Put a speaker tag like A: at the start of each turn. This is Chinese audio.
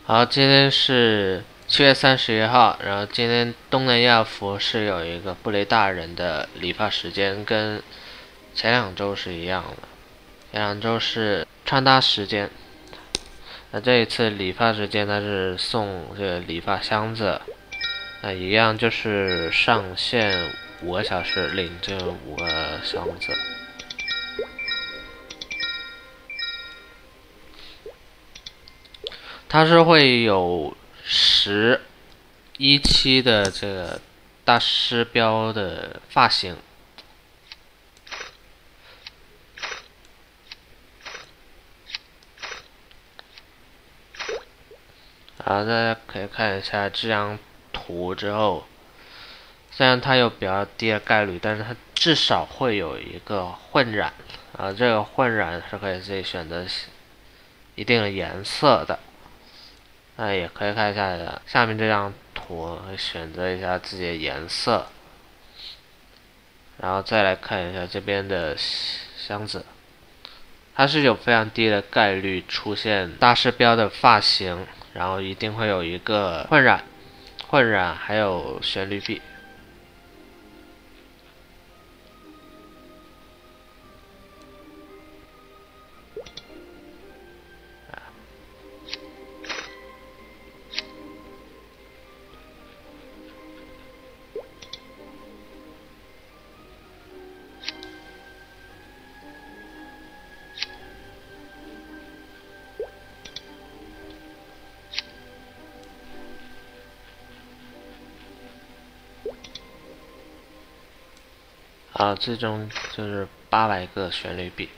A: 好，今天是7月31号，然后今天东南亚服饰有一个布雷大人的理发时间，跟前2周是一样的，前2周是穿搭时间。那这一次理发时间它是送这个理发箱子，那一样就是上线5个小时领这5个箱子。它是会有11期的这个大师标的发型，然后大家可以看一下这张图之后，虽然它有比较低的概率，但是它至少会有一个混染，这个混染是可以自己选择一定的颜色的。那也可以看一下下面这张图，选择一下自己的颜色，然后再来看一下这边的箱子，它是有非常低的概率出现大师标的发型，然后一定会有一个混染还有旋律臂。最终就是800个旋律臂。